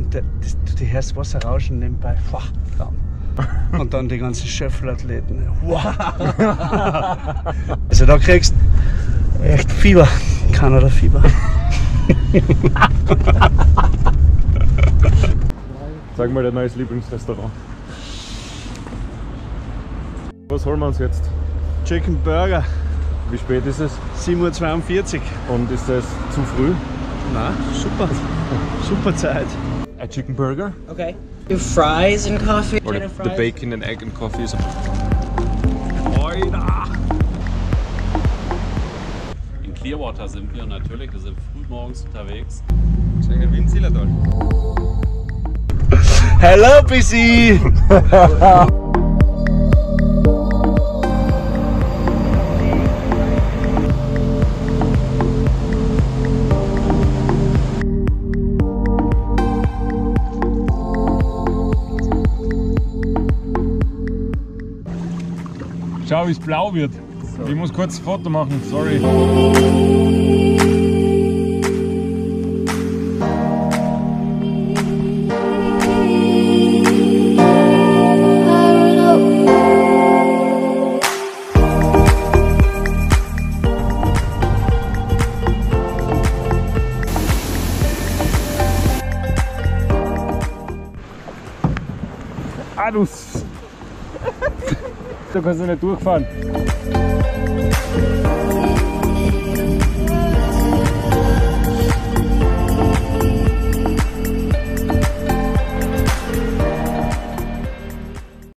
und du hörst Wasser rauschen nebenbei. Und dann die ganzen Schöffelathleten. Also da kriegst du echt Fieber, Kanada-Fieber. Sag mal dein neues Lieblingsrestaurant. Was holen wir uns jetzt? Chicken Burger, Wie spät ist es? 7:42 Uhr. Und ist es zu früh? Na, super. Super Zeit. A chicken burger? Okay. Do fries and coffee? Or Kind of the fries? bacon and egg and coffee is In Clearwater sind wir natürlich, wir sind früh morgens unterwegs. Hello, Busy! Schau, wie es blau wird. Ich muss kurz ein Foto machen, sorry. Ah, du kannst du nicht durchfahren.